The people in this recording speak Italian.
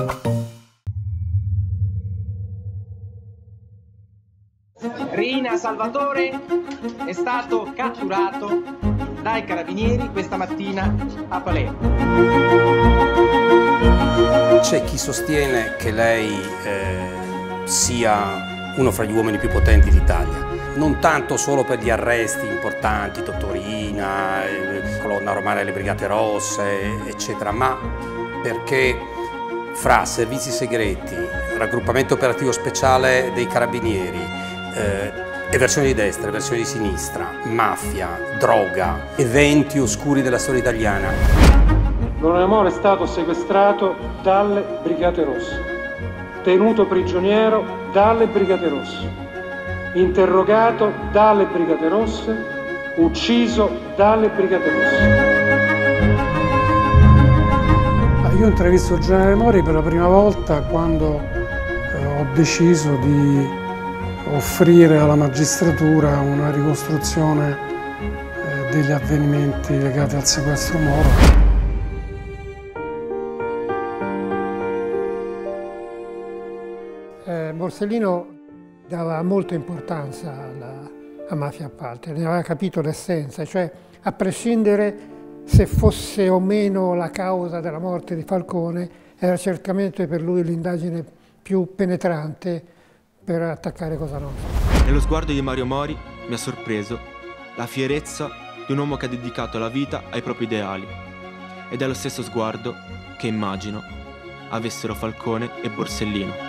Rina Salvatore è stato catturato dai carabinieri questa mattina a Palermo. C'è chi sostiene che lei sia uno fra gli uomini più potenti d'Italia, non tanto solo per gli arresti importanti, Totorina, colonna romana delle Brigate Rosse, eccetera, ma perché fra servizi segreti, raggruppamento operativo speciale dei carabinieri, e versioni di destra, e versioni di sinistra, mafia, droga, eventi oscuri della storia italiana. L'onorevole Moro è stato sequestrato dalle Brigate Rosse, tenuto prigioniero dalle Brigate Rosse, interrogato dalle Brigate Rosse, ucciso dalle Brigate Rosse. Io ho intervistato il generale Mori per la prima volta quando ho deciso di offrire alla magistratura una ricostruzione degli avvenimenti legati al sequestro Moro. Borsellino dava molta importanza alla mafia appalti, ne aveva capito l'essenza, cioè a prescindere se fosse o meno la causa della morte di Falcone, era certamente per lui l'indagine più penetrante per attaccare Cosa Nostra. Nello sguardo di Mario Mori mi ha sorpreso la fierezza di un uomo che ha dedicato la vita ai propri ideali, ed è lo stesso sguardo che immagino avessero Falcone e Borsellino.